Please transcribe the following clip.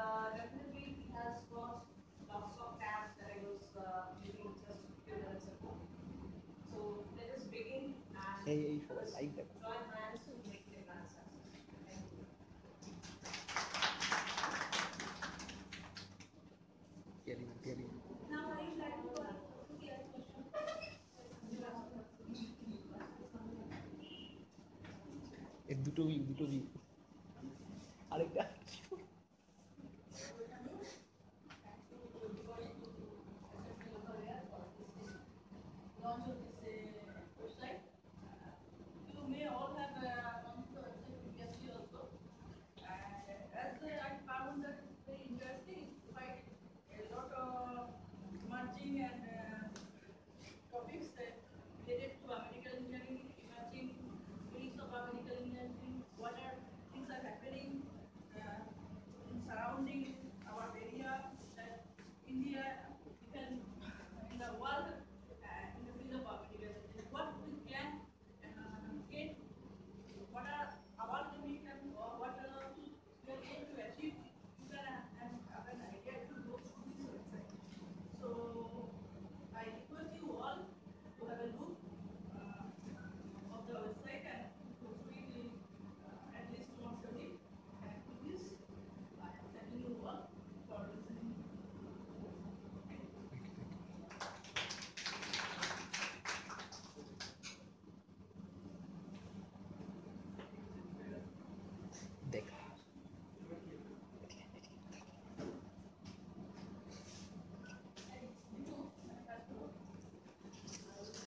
definitely he has got lots of tabs that I was using just a few minutes ago. So let us begin and এই let সবাই us like দেখো join hands to make the grand success. Thank you. টিয়ারি Now I would like to put the question. দুটো view আরেকটা